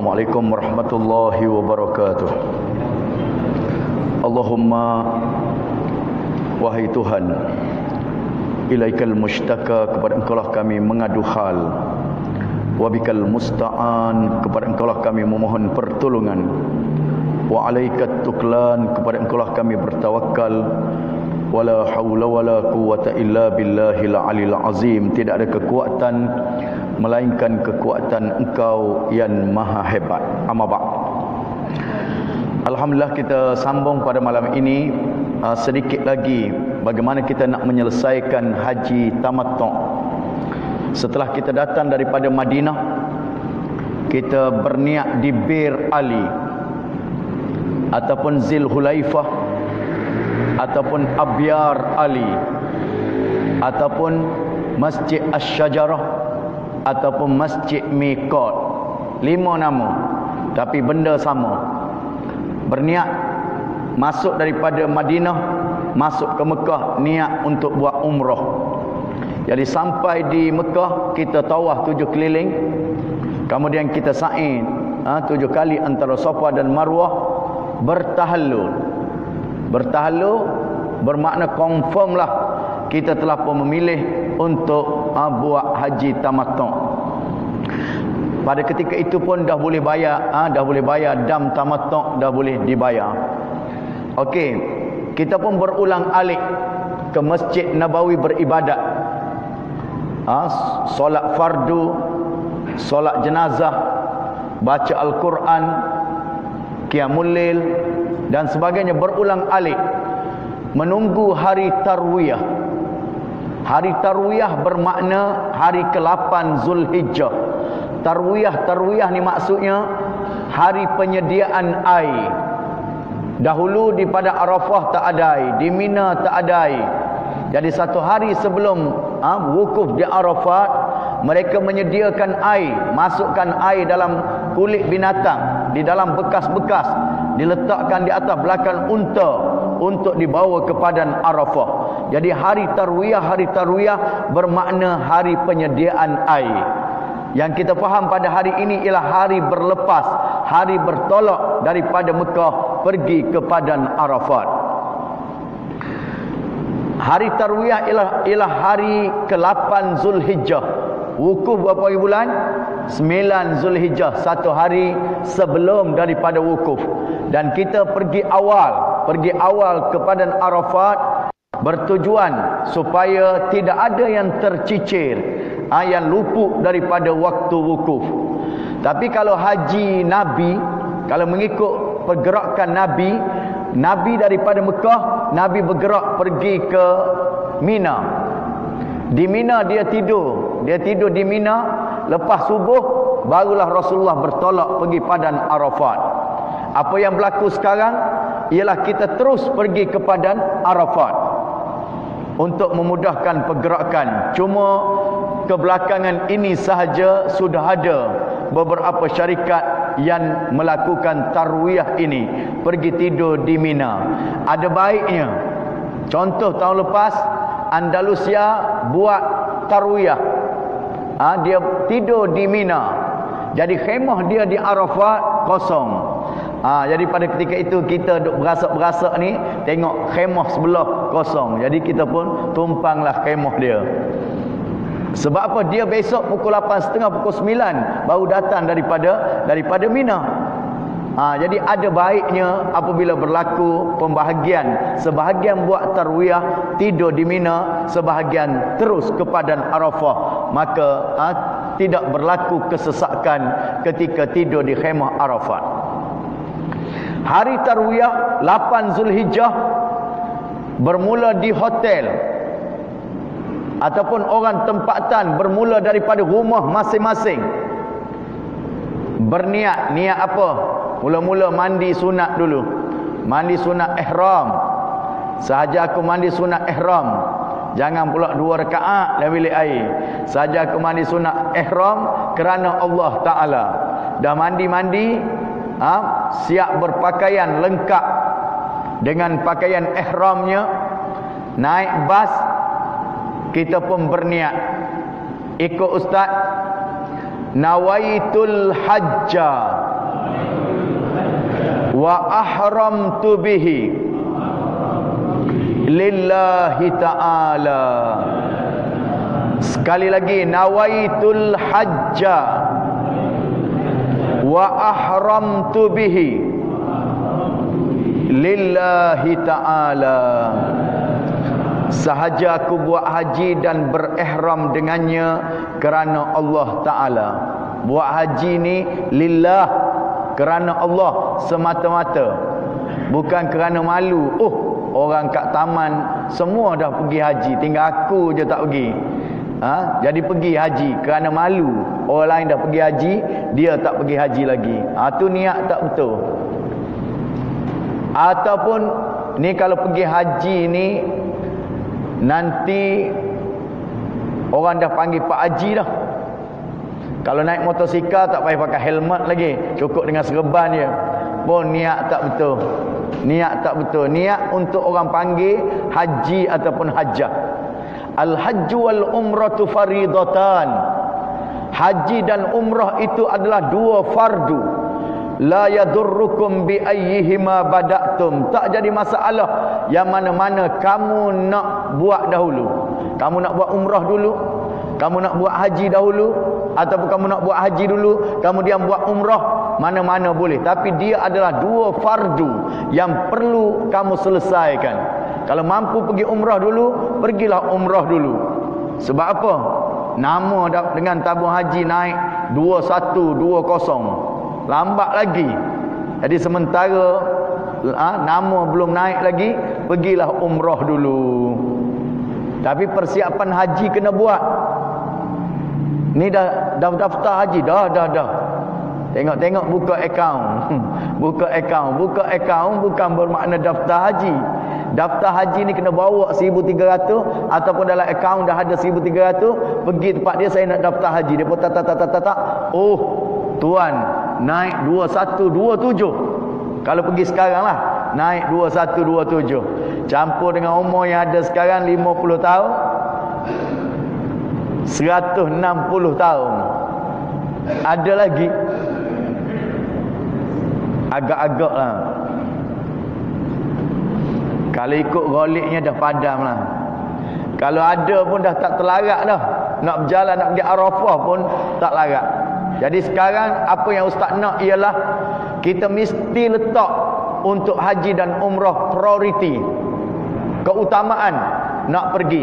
Assalamualaikum warahmatullahi wabarakatuh. Allahumma, wahai Tuhan, ilaikal mushtaka, kepada Engkaulah kami mengadu hal, wabikal musta'an, kepada Engkaulah kami memohon pertolongan, wa alaikat tuklan, kepada Engkaulah kami bertawakal, wala haula wala quwwata illa billahil alil azim. Tidak ada kekuatan melainkan kekuatan Engkau yang maha hebat. Amma ba'd. Alhamdulillah, kita sambung pada malam ini sedikit lagi bagaimana kita nak menyelesaikan haji tamattu'. Setelah kita datang daripada Madinah, kita berniat di Bir Ali ataupun Zil Hulaifah ataupun Abyar Ali ataupun Masjid Asy-Syajarah ataupun Masjid Miqat. 5 nama tapi benda sama. Berniat masuk daripada Madinah masuk ke Mekah, niat untuk buat umrah. Jadi sampai di Mekah kita tawaf 7 keliling, kemudian kita sa'i 7 kali antara Safa dan Marwah, bertahallul. Bertahallul bermakna confirm lah kita telah pun memilih untuk buat haji tamattu'. Pada ketika itu pun dah boleh bayar, dam tamattu', dah boleh dibayar. Okey, kita pun berulang alik ke Masjid Nabawi beribadat. Solat fardu, solat jenazah, baca Al-Quran, qiyamul lail dan sebagainya, berulang alik menunggu hari tarwiyah. Hari tarwiyah bermakna hari ke-8 Zulhijjah. Tarwiyah ni maksudnya hari penyediaan air. Dahulu di pada Arafah tak ada air, di Mina tak ada air. Jadi satu hari sebelum wukuf di Arafat, mereka menyediakan air, masukkan air dalam kulit binatang, di dalam bekas-bekas, diletakkan di atas belakang unta untuk dibawa ke padang Arafah. Jadi hari tarwiyah bermakna hari penyediaan air. Yang kita faham pada hari ini ialah hari berlepas, hari bertolak daripada Mekah pergi ke padang Arafat. Hari tarwiyah ialah hari ke-8 Zulhijjah. Wukuf berapa bulan? 9 Zulhijjah, satu hari sebelum daripada wukuf. Dan kita pergi awal ke padang Arafat bertujuan supaya tidak ada yang tercicir, yang luput daripada waktu wukuf. Tapi kalau haji Nabi, kalau mengikut pergerakan Nabi daripada Mekah, Nabi bergerak pergi ke Mina. Di Mina dia tidur di Mina. Lepas subuh barulah Rasulullah bertolak pergi padang Arafat. Apa yang berlaku sekarang ialah kita terus pergi ke padang Arafat untuk memudahkan pergerakan. Cuma kebelakangan ini sahaja sudah ada beberapa syarikat yang melakukan tarwiyah ini, pergi tidur di Mina. Ada baiknya. Contoh tahun lepas Andalusia buat tarwiyah. Dia tidur di Mina. Jadi khemah dia di Arafat kosong. Jadi pada ketika itu kita duk berasak-berasak ni, tengok khemah sebelah kosong. Jadi kita pun tumpanglah khemah dia. Sebab apa? Dia besok pukul 8.30, pukul 9 baru datang daripada Mina. Jadi ada baiknya apabila berlaku pembahagian, sebahagian buat tarwiyah tidur di Mina, sebahagian terus ke padang Arafah, maka tidak berlaku kesesakan ketika tidur di khemah Arafat. Hari tarwiyah 8 Zulhijjah bermula di hotel ataupun orang tempatan, bermula daripada rumah masing-masing. Berniat, niat apa? Mula-mula mandi sunat dulu. Mandi sunat ihram. Sahaja aku mandi sunat ihram, jangan pula 2 rakaat dalam bilik air. Sahaja aku mandi sunat ihram kerana Allah Ta'ala. Dah mandi-mandi, siap berpakaian lengkap dengan pakaian ihramnya, naik bas, kita pun berniat ikut ustaz, nawaitul hajja wa ahramtu bihi lillahi ta'ala. Sekali lagi, nawaitul hajja wa ahramtu bihi lillahi ta'ala. Sahaja aku buat haji dan berihram dengannya kerana Allah Ta'ala. Buat haji ni lillah, kerana Allah semata-mata, bukan kerana malu. Orang kat taman semua dah pergi haji, tinggal aku je tak pergi. Jadi pergi haji kerana malu. Orang lain dah pergi haji, dia tak pergi haji lagi. Tu niat tak betul. Ataupun ni kalau pergi haji ni nanti orang dah panggil Pak Haji dah. Kalau naik motosikal tak payah pakai helmet lagi, cukup dengan serban je. Pun niat tak betul. Niat tak betul. Niat untuk orang panggil haji ataupun hajjah. Al-hajju wal umratu faridatan. Haji dan umrah itu adalah dua fardu. La yadurrukum bi ayyihima bada'tum. Tak jadi masalah yang mana-mana kamu nak buat dahulu. Kamu nak buat umrah dulu, kamu nak buat haji dahulu, ataupun kamu nak buat haji dulu kemudian buat umrah, mana-mana boleh. Tapi dia adalah dua fardu yang perlu kamu selesaikan. Kalau mampu pergi umrah dulu, pergilah umrah dulu. Sebab apa? Nama dengan tabung haji naik 2120. Lambat lagi. Jadi sementara nama belum naik lagi, pergilah umrah dulu. Tapi persiapan haji kena buat. Ni dah daftar haji dah. Tengok buka akaun. Buka akaun bukan bermakna daftar haji. Daftar haji ni kena bawa 1,300 ataupun dalam akaun dah ada 1,300, pergi tempat dia, saya nak daftar haji. Dia pun tak. Oh, tuan naik 2127. Kalau pergi sekarang lah, naik 2127. Campur dengan umur yang ada sekarang 50 tahun, 160 tahun. Ada lagi agak-agak lah. Kalau ikut goliknya dah padam lah. Kalau ada pun dah tak terlarat dah. Nak berjalan, nak pergi Arafah pun tak larat. Jadi sekarang apa yang ustaz nak ialah kita mesti letak untuk haji dan umrah prioriti, keutamaan nak pergi.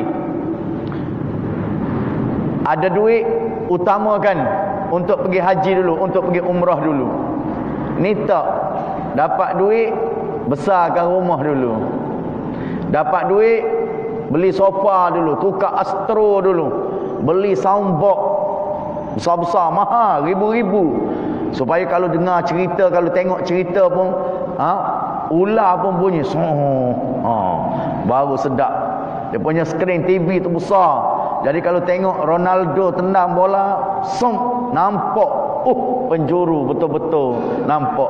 Ada duit, utamakan untuk pergi haji dulu, untuk pergi umrah dulu. Ni tak. Dapat duit, besarkan rumah dulu. Dapat duit, beli sofa dulu, tukar astro dulu, beli soundbox besar-besar, mahal, ribu-ribu. Supaya kalau dengar cerita, kalau tengok cerita pun ular pun bunyi baru sedap. Dia punya skrin TV tu besar. Jadi kalau tengok Ronaldo tendang bola, nampak penjuru betul-betul nampak.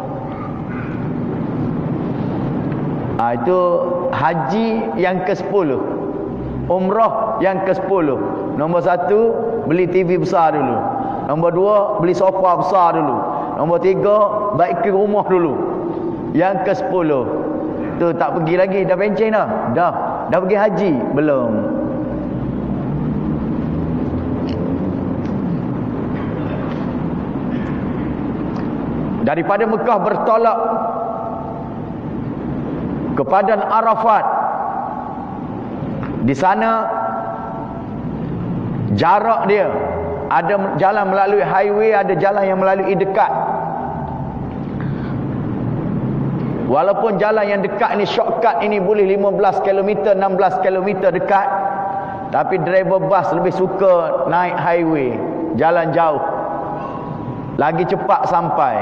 Itu haji yang ke-10, umrah yang ke-10. Nombor 1, beli TV besar dulu. Nombor 2, beli sofa besar dulu. Nombor 3, baiki rumah dulu. Yang ke-10 tu tak pergi lagi, dah pencen dah. Dah pergi haji belum? Daripada Mekah bertolak ke Padang Arafat. Di sana jarak dia, ada jalan melalui highway, ada jalan yang melalui dekat. Walaupun jalan yang dekat ni, shortcut ini boleh 15 km, 16 km dekat, tapi driver bas lebih suka naik highway, jalan jauh, lagi cepat sampai.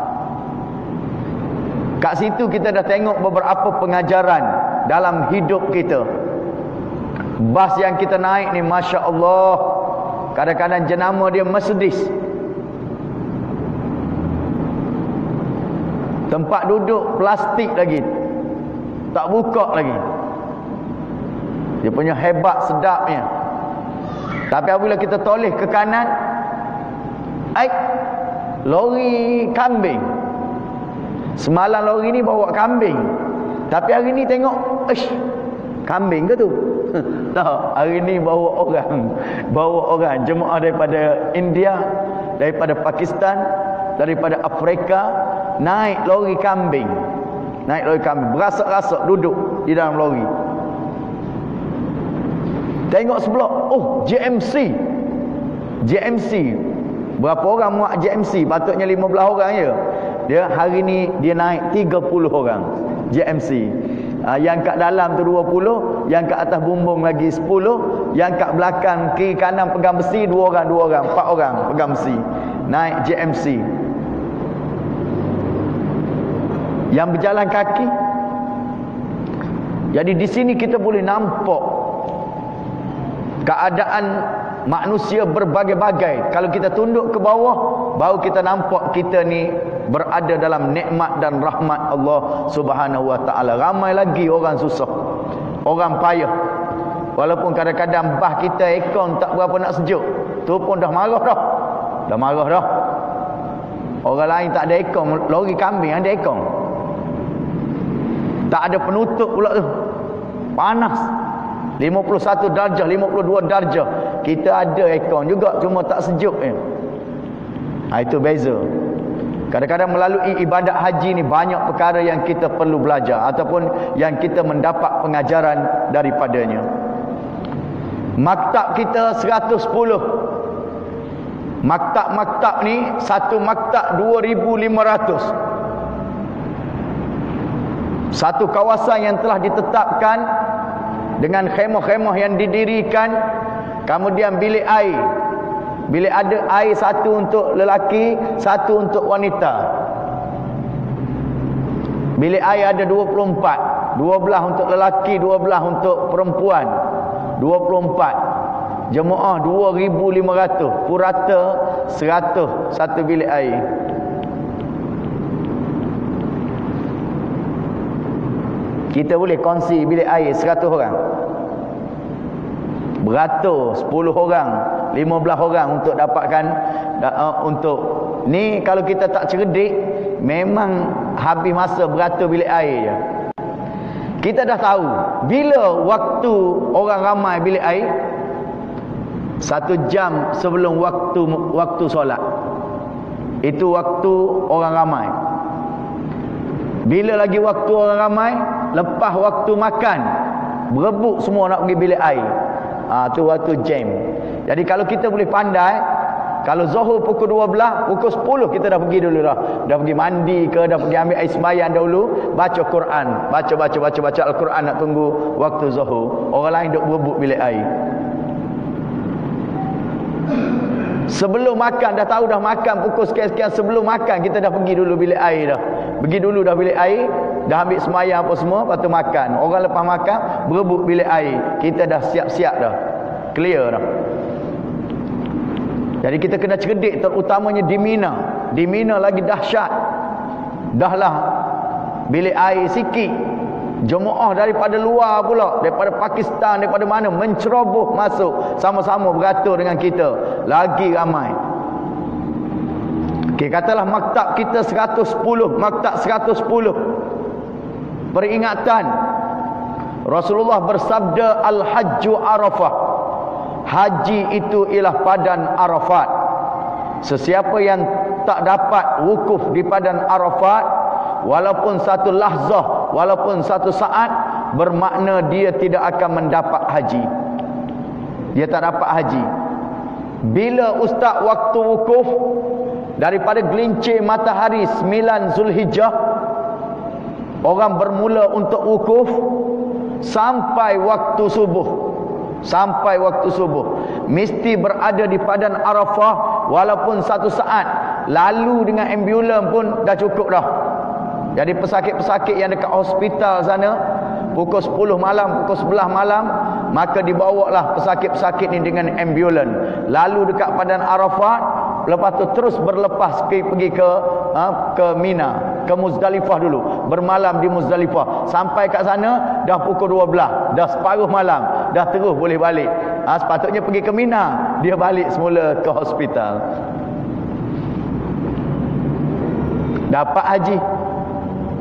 Kat situ kita dah tengok beberapa pengajaran dalam hidup kita. Bas yang kita naik ni, Masya Allah, kadang-kadang jenama dia Mercedes. Tempat duduk plastik lagi, tak buka lagi. Dia punya hebat sedapnya. Tapi apabila kita toleh ke kanan, lori kambing. Semalam lori ni bawa kambing. Tapi hari ni tengok, kambing ke tu? Tak, hari ni bawa orang. Bawa orang jemaah daripada India, daripada Pakistan, daripada Afrika, naik lori kambing. Naik lori kambing, berasak-rasak duduk di dalam lori. Tengok sebelah, JMC. Berapa orang muat JMC? Patutnya 15 orang je. Dia hari ni dia naik 30 orang JMC. Yang kat dalam tu 20, yang kat atas bumbung lagi 10, yang kat belakang kiri kanan pegang besi 2 orang, 4 orang pegang besi. Naik JMC. Yang berjalan kaki. Jadi di sini kita boleh nampak keadaan manusia berbagai-bagai. Kalau kita tunduk ke bawah, baru kita nampak kita ni berada dalam nikmat dan rahmat Allah Subhanahu wa taala. Ramai lagi orang susah, orang payah. Walaupun kadang-kadang bah kita aircon tak berapa nak sejuk, tu pun dah marah dah. Dah marah dah. Orang lain tak ada aircon, lori kambing ada aircon. Tak ada penutup pula tu. Panas. 51 darjah, 52 darjah. Kita ada aircon juga, cuma tak sejuk itu beza. Kadang-kadang melalui ibadat haji ni banyak perkara yang kita perlu belajar ataupun yang kita mendapat pengajaran daripadanya. Maktab kita 110. Maktab-maktab ni satu maktab 2,500. Satu kawasan yang telah ditetapkan dengan khemah-khemah yang didirikan. Kemudian bilik air. Bilik ada air satu untuk lelaki, satu untuk wanita. Bilik air ada 24. 12 untuk lelaki, 12 untuk perempuan. 24. Jemaah 2,500. Purata 100 satu bilik air. Kita boleh kongsi bilik air 100 orang. Beratur 10 orang, 15 orang untuk dapatkan untuk ni. Kalau kita tak cerdik, memang habis masa beratur bilik air je. Kita dah tahu bila waktu orang ramai bilik air, 1 jam sebelum waktu solat. Itu waktu orang ramai. Bila lagi waktu orang ramai, lepas waktu makan, berebut semua nak pergi bilik air. Tu waktu jam. Jadi kalau kita boleh pandai, kalau Zuhur pukul 12, pukul 10 kita dah pergi dulu dah. Dah pergi mandi ke, dah pergi ambil air sembahyang dahulu, baca Quran, baca Al-Quran, nak tunggu waktu Zuhur. Orang lain duk berebut bilik air. Sebelum makan, dah tahu dah makan pukul sekian-sekian, sebelum makan kita dah pergi dulu bilik air dah. Pergi dulu dah bilik air, dah ambil sembahyang apa semua, lepas tu makan. Orang lepas makan berebut bilik air. Kita dah siap-siap dah. Clear dah. Jadi kita kena cerdik, terutamanya di Mina. Di Mina lagi dahsyat. Dahlah bilik air sikit, jemaah daripada luar pula, daripada Pakistan, daripada mana, menceroboh masuk, sama-sama beratur dengan kita. Lagi ramai. Okay, katalah maktab kita 110, maktab 110. Peringatan. Rasulullah bersabda, Al-Hajju Arafah. Haji itu ialah padan Arafat. Sesiapa yang tak dapat wukuf di padan Arafat, walaupun satu lahzah, walaupun satu saat, bermakna dia tidak akan mendapat haji. Dia tak dapat haji. Bila ustaz waktu wukuf, daripada gelincir matahari 9 Zulhijjah, orang bermula untuk wukuf sampai waktu subuh. Sampai waktu subuh mesti berada di padan Arafah walaupun satu saat. Lalu dengan ambulan pun dah cukup dah. Jadi pesakit-pesakit yang dekat hospital sana, pukul 10 malam, pukul 11 malam, maka dibawalah pesakit-pesakit ni dengan ambulan. Lalu dekat padan Arafat, lepas tu terus berlepas pergi ke Mina, ke Muzdalifah dulu. Bermalam di Muzdalifah. Sampai kat sana dah pukul 12, dah separuh malam, dah terus boleh balik. Sepatutnya pergi ke Mina, dia balik semula ke hospital. Dapat haji.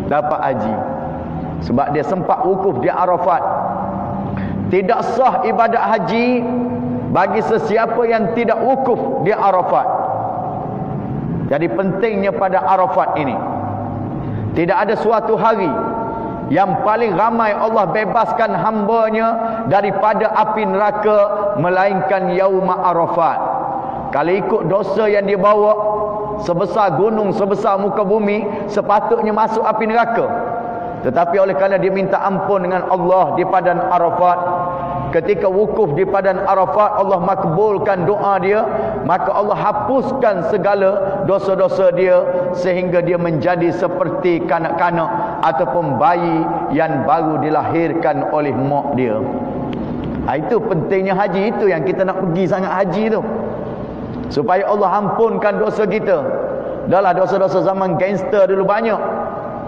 dapat haji. Sebab dia sempat wukuf di Arafat. Tidak sah ibadat haji bagi sesiapa yang tidak wukuf di Arafat. Jadi pentingnya pada Arafat ini, tidak ada suatu hari yang paling ramai Allah bebaskan hamba-Nya daripada api neraka melainkan Yauma Arafat. Kalau ikut dosa yang dia bawa sebesar gunung, sebesar muka bumi, sepatutnya masuk api neraka. Tetapi oleh kerana dia minta ampun dengan Allah di padang Arafat, ketika wukuf di padang Arafat, Allah makbulkan doa dia, maka Allah hapuskan segala dosa-dosa dia sehingga dia menjadi seperti kanak-kanak ataupun bayi yang baru dilahirkan oleh mak dia. Itu pentingnya haji, itu yang kita nak pergi sangat haji tu, supaya Allah ampunkan dosa kita. Dahlah dosa-dosa zaman gangster dulu banyak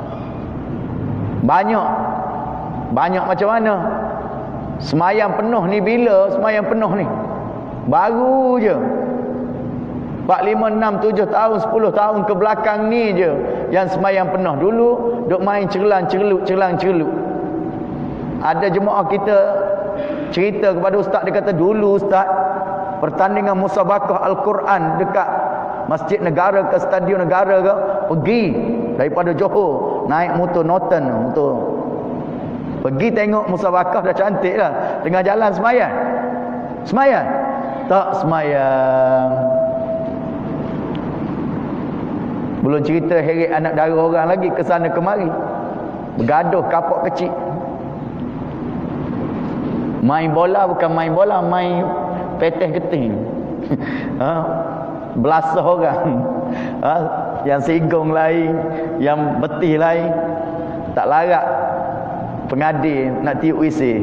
macam mana? Semayang penuh ni bila semayang penuh ni? Baru je 4, 5, 6, 7 tahun, 10 tahun ke belakang ni je yang semayang penuh. Dulu duk main cerlang-cerlut. Ada jemaah kita cerita kepada ustaz, dia kata dulu ustaz, pertandingan musabakah Al-Quran dekat Masjid Negara ke Stadion Negara ke, pergi daripada Johor naik motor Norton, motor pergi tengok musabakah. Dah cantik lah, tengah jalan semayang tak semayang. Belum cerita heret anak dara orang lagi ke sana kemari, bergaduh kapok kecil. Main bola bukan main bola, main peteh keting. Belasah orang. Yang sigong lain, yang betih lain. Tak larat pengadil nak tiup WC.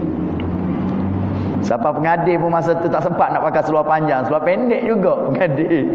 Siapa pengadil pun masa tu tak sempat nak pakai seluar panjang, seluar pendek juga pengadil.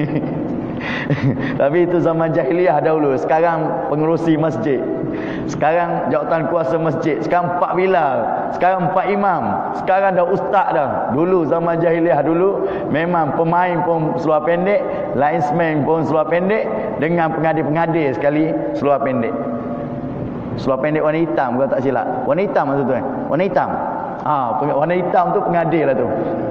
Tapi itu zaman jahiliah dahulu. Sekarang pengerusi masjid, sekarang jawatan kuasa masjid, sekarang 4 bilal, sekarang 4 imam, sekarang dah ustaz dah. Dulu zaman jahiliah dulu memang pemain pun seluar pendek, linesman pun seluar pendek, dengan pengadil-pengadil sekali seluar pendek. Seluar pendek warna hitam, kalau tak silap. Warna hitam maksud tu kan? Warna hitam. Warna hitam tu pengadil lah tu.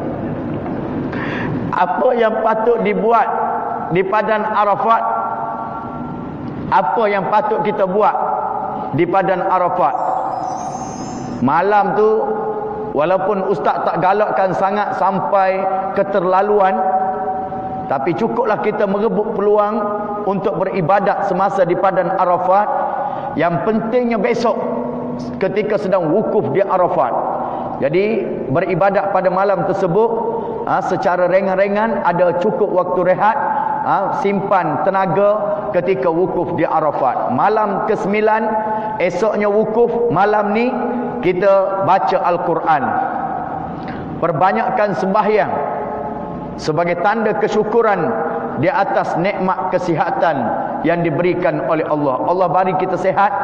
Apa yang patut dibuat di padang Arafat? Apa yang patut kita buat di padang Arafat? Malam tu, walaupun ustaz tak galakkan sangat sampai keterlaluan, tapi cukuplah kita merebut peluang untuk beribadat semasa di padang Arafat. Yang pentingnya besok ketika sedang wukuf di Arafat, jadi beribadat pada malam tersebut secara ringan-ringan, ada cukup waktu rehat, simpan tenaga ketika wukuf di Arafat. Malam ke-9 esoknya wukuf, malam ni kita baca Al-Quran, perbanyakkan sembahyang sebagai tanda kesyukuran di atas nikmat kesihatan yang diberikan oleh Allah. Allah bagi kita sihat.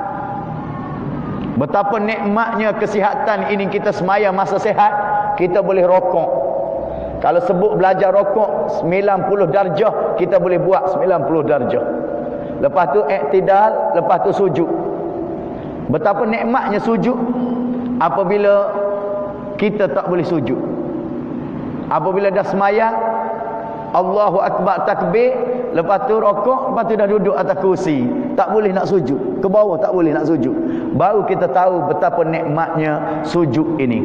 Betapa nikmatnya kesihatan ini, kita semaya masa sihat, kita boleh rokok. Kalau sebut belajar rokok 90 darjah, kita boleh buat 90 darjah. Lepas tu iktidal, lepas tu sujud. Betapa nikmatnya sujud apabila kita tak boleh sujud. Apabila dah semayang, Allahu Akbar takbir, lepas tu rokok, lepas tu dah duduk atas kursi, tak boleh nak sujud, ke bawah tak boleh nak sujud. Baru kita tahu betapa nikmatnya sujud ini.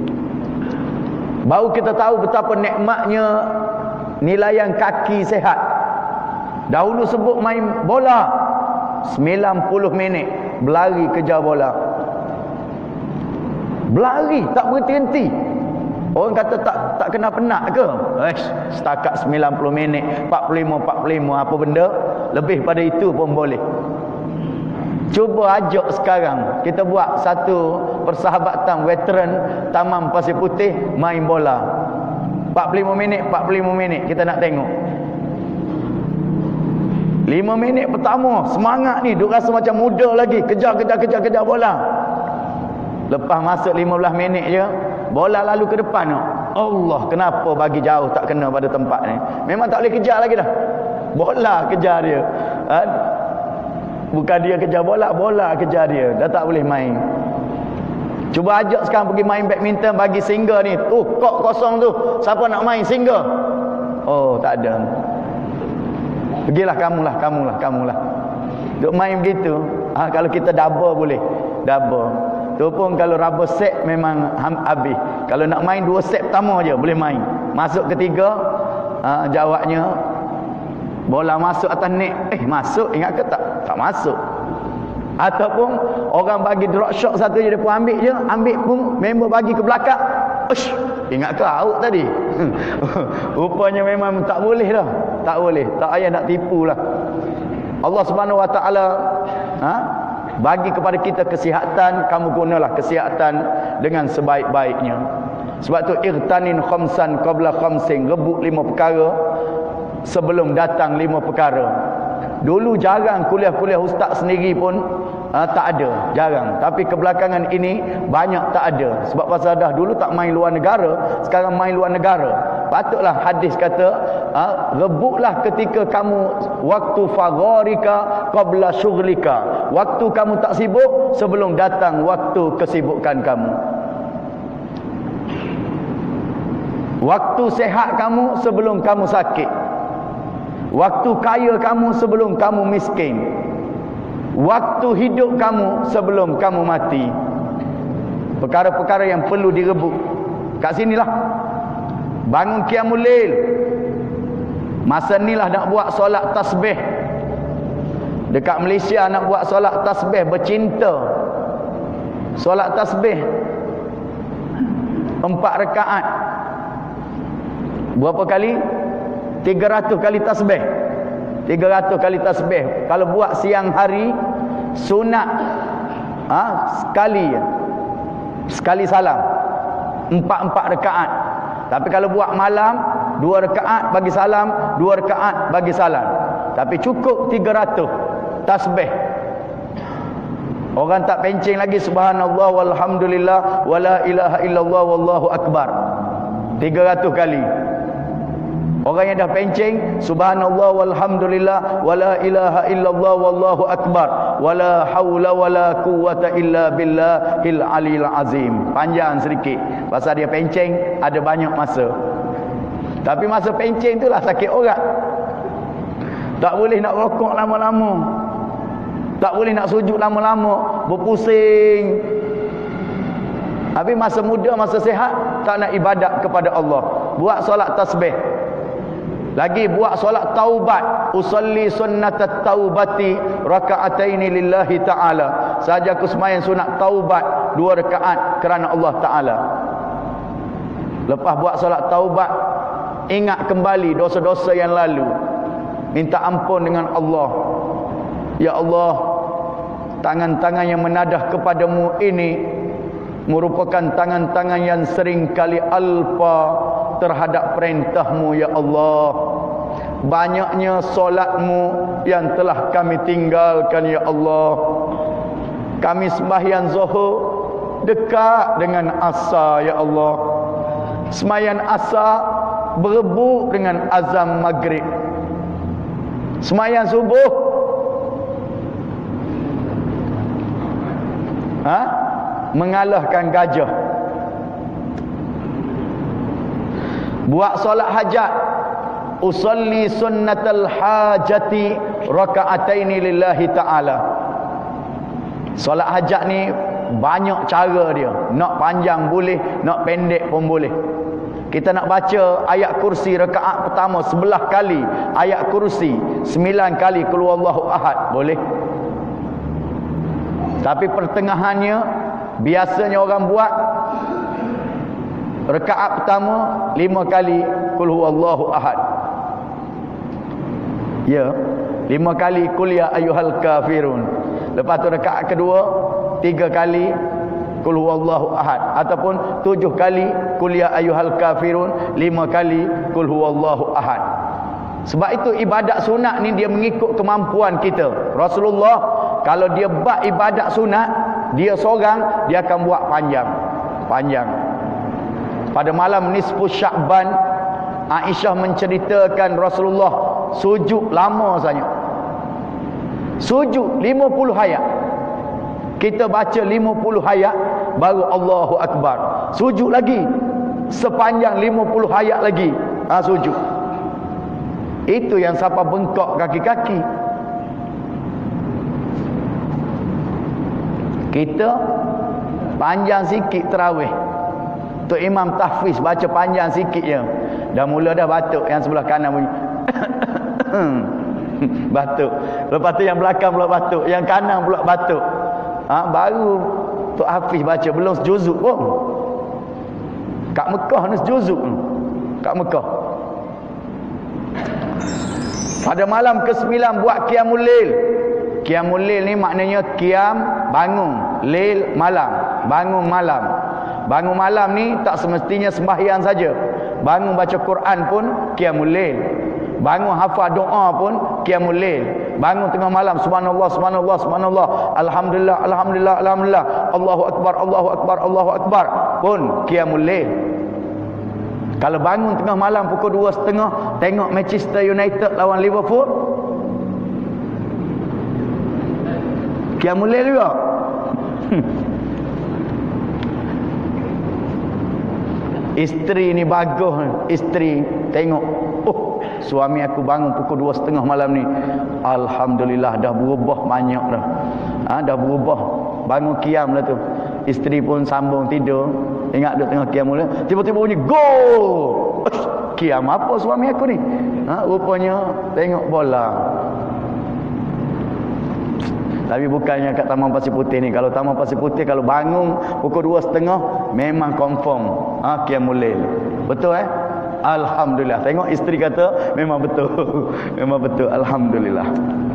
Baru kita tahu betapa nikmatnya nilaian kaki sehat. Dahulu sebut main bola 90 minit berlari kejar bola, berlari tak berhenti-henti. Orang kata tak kena penat ke? Setakat 90 minit, 45 apa benda, lebih pada itu pun boleh. Cuba ajak sekarang kita buat satu persahabatan veteran Taman Pasir Putih main bola 45 minit kita nak tengok. 5 minit pertama semangat ni, duk rasa macam muda lagi, kejar bola. Lepas masuk 15 minit je, bola lalu ke depan. Allah, kenapa bagi jauh tak kena pada tempat ni? Memang tak boleh kejar lagi dah. Bola kejar dia. Bukan dia kejar bola, bola kejar dia. Dah tak boleh main. Cuba ajak sekarang pergi main badminton, bagi single ni. Kok kosong tu. Siapa nak main single? Oh, tak ada. Pergilah kamulah. Duk main begitu. Kalau kita double boleh. Double. Tu pun kalau rubber set memang habis. Kalau nak main 2 set pertama je boleh main. Masuk ketiga, jawabnya bola masuk atas net. Masuk, ingat ke tak? Tak masuk. Ataupun orang bagi drop shot satu je, dia pun ambil je. Ambil pun member bagi ke belakang. Ingat ke out tadi? Rupanya memang tak boleh dah. Tak boleh. Tak payah nak tipu lah. Allah Subhanahu Wa Taala bagi kepada kita kesihatan. Kamu gunalah kesihatan dengan sebaik-baiknya. Sebab tu irtanin khamsan qabla khamsin. Rebut 5 perkara sebelum datang 5 perkara. Dulu jarang kuliah-kuliah ustaz sendiri pun tak ada, jarang. Tapi kebelakangan ini banyak tak ada. Sebab pasal dah dulu tak main luar negara, sekarang main luar negara. Patutlah hadis kata, rebutlah ketika kamu waktu fagharika qabla syughlika. Waktu kamu tak sibuk sebelum datang waktu kesibukan kamu. Waktu sehat kamu sebelum kamu sakit. Waktu kaya kamu sebelum kamu miskin. Waktu hidup kamu sebelum kamu mati. Perkara-perkara yang perlu direbut. Kat sinilah. Bangun qiyamul lail. Masa inilah nak buat solat tasbih. Dekat Malaysia nak buat solat tasbih bercinta. Solat tasbih 4 rakaat. Berapa kali? 300 kali tasbih. 300 kali tasbih. Kalau buat siang hari sunat sekali salam 4 rakaat. Tapi kalau buat malam 2 rakaat bagi salam, 2 rakaat bagi salam. Tapi cukup 300 tasbih. Orang tak pencing lagi subhanallah walhamdulillah wala ilaha illallah wallahu akbar 300 kali. Orang yang dah pencing subhanallah walhamdulillah wala ilaha illallah wallahu akbar wala haula wala quwata illa billahil aliyil azim. Panjang sedikit pasal dia pencing ada banyak masa. Tapi masa pencing itulah sakit orang. Tak boleh nak rokok lama-lama. Tak boleh nak sujud lama-lama, berpusing. Habis masa muda, masa sihat tak nak ibadat kepada Allah. Buat solat tasbih. Lagi buat solat taubat. Usalli sunnatat taubati raka'ataini lillahi ta'ala. Saja aku sembahyang sunat taubat 2 rakaat kerana Allah Ta'ala. Lepas buat solat taubat, ingat kembali dosa-dosa yang lalu. Minta ampun dengan Allah. Ya Allah, tangan-tangan yang menadah kepadamu ini merupakan tangan-tangan yang sering kali alpa terhadap perintahmu ya Allah. Banyaknya solatmu yang telah kami tinggalkan ya Allah. Kami sembahyang zuhur dekat dengan asar ya Allah. Sembahyang asar berebut dengan azan maghrib. Sembahyang subuh mengalahkan gajah. Buat solat hajat. Usalli sunnatal hajati raka'ataini lillahi ta'ala. Solat hajat ni banyak cara dia. Nak panjang boleh, nak pendek pun boleh. Kita nak baca ayat kursi rakaat pertama 11 kali. Ayat kursi 9 kali qul huwallahu ahad. Boleh. Tapi pertengahannya biasanya orang buat rakaat pertama 5 kali qul huwallahu ahad. Ya, 5 kali qul ya ayyuhal kafirun. Lepas tu rakaat kedua 3 kali qul huwallahu ahad ataupun 7 kali qul ya ayyuhal kafirun, 5 kali qul huwallahu ahad. Sebab itu ibadat sunat ni dia mengikut kemampuan kita. Rasulullah kalau dia buat ibadat sunat, dia seorang, dia akan buat panjang. Pada malam nisfu Sya'ban, Aisyah menceritakan Rasulullah sujud lama saja. Sujud 50 ayat. Kita baca 50 ayat baru Allahu Akbar. Sujud lagi sepanjang 50 ayat lagi. Sujud. Itu yang siapa bengkok kaki-kaki. Kita panjang sikit tarawih. Tok Imam tahfiz baca panjang sikit je. Dah mula dah batuk, yang sebelah kanan bunyi. Batuk. Lepas tu yang belakang pula batuk, yang kanan pula batuk. Baru Tok Hafiz baca, belum sejuzuk pun. Kat Mekah ni sejuzuk. Kat Mekah. Pada malam ke-9 buat qiyamul lail. Qiyamul lail ni maknanya qiyam bangun, lail malam, bangun malam. Bangun malam ni tak semestinya sembahyang saja. Bangun baca Quran pun qiyamul lail. Bangun hafal doa pun qiyamul lail. Bangun tengah malam subhanallah subhanallah subhanallah, alhamdulillah alhamdulillah alhamdulillah, Allahu akbar Allahu akbar Allahu akbar pun qiyamul lail. Kalau bangun tengah malam pukul 2.30 tengok Manchester United lawan Liverpool, qiyamul lail juga. Isteri ni bagus. Isteri tengok, suami aku bangun pukul 2.30 malam ni, alhamdulillah dah berubah banyak dah. Dah berubah. Bangun qiyam lah tu. Isteri pun sambung tidur. Ingat duk tengah qiyam mula, tiba-tiba bunyi gol. Qiyam apa suami aku ni? Rupanya tengok bola. Tapi bukannya kat Taman Pasir Putih ni. Kalau Taman Pasir Putih kalau bangun pukul 2.30 memang confirm qiyamul lail. Betul Alhamdulillah. Tengok isteri kata memang betul. Memang betul, alhamdulillah.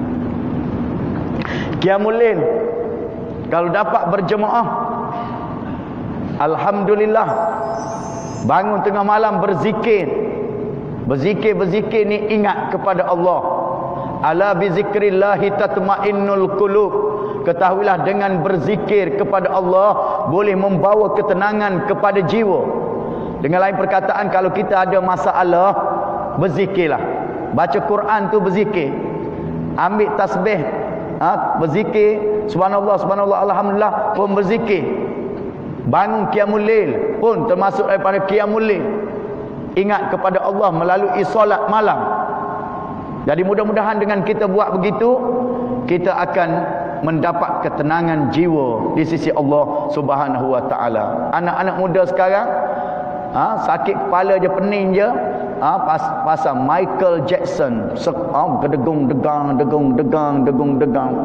Qiyamul lail kalau dapat berjemaah, alhamdulillah. Bangun tengah malam berzikir. Berzikir ni ingat kepada Allah. Ala bi zikrillahi tatmainnul qulub. Ketahuilah dengan berzikir kepada Allah boleh membawa ketenangan kepada jiwa. Dengan lain perkataan, kalau kita ada masalah, berzikirlah. Baca Quran tu berzikir. Ambil tasbih, berzikir, subhanallah subhanallah alhamdulillah pun berzikir. Bangun qiyamul lail pun termasuk daripada qiyamul lail. Ingat kepada Allah melalui solat malam. Jadi mudah-mudahan dengan kita buat begitu, kita akan mendapat ketenangan jiwa di sisi Allah Subhanahu wa taala. Anak-anak muda sekarang sakit kepala je, pening je, pasal Michael Jackson, gedegung degang.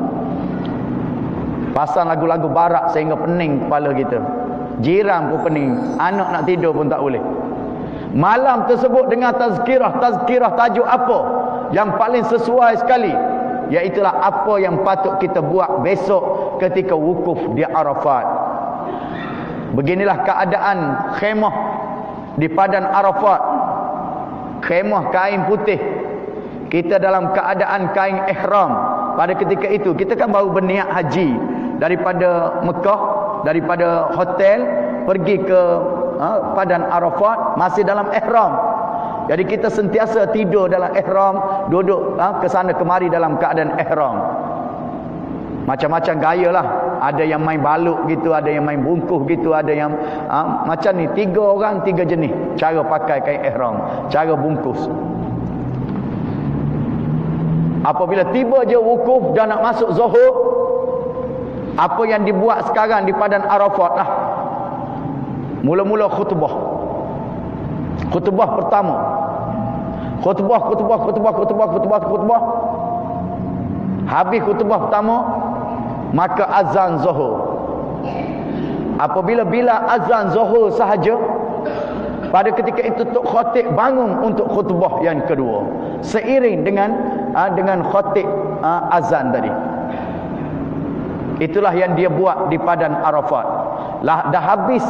Pasal lagu-lagu barat sehingga pening kepala kita. Jiran pun pening, anak nak tidur pun tak boleh. Malam tersebut dengan tazkirah tajuk apa yang paling sesuai sekali, iaitulah apa yang patut kita buat besok ketika wukuf di Arafat. Beginilah keadaan khemah di Padang Arafat. Khemah kain putih. Kita dalam keadaan kain ihram. Pada ketika itu kita kan baru berniat haji daripada Mekah, daripada hotel pergi ke Padang Arafat, masih dalam ihram. Jadi kita sentiasa tidur dalam ihram, duduk ke sana kemari dalam keadaan ihram. Macam-macam gaya lah. Ada yang main baluk gitu, ada yang main bungkuh gitu, ada yang macam ni. 3 orang 3 jenis cara pakai kain ihram, cara bungkus. Apabila tiba je wukuf dan nak masuk zuhur, apa yang dibuat sekarang di Padang Arafat lah. Mula-mula khutbah. Khutbah pertama. Khutbah. Habis khutbah pertama, maka azan zuhur. Apabila azan zuhur sahaja, pada ketika itu Tok Khatib bangun untuk khutbah yang kedua, seiring dengan khatib azan tadi. Itulah yang dia buat di Padang Arafat. Dah habis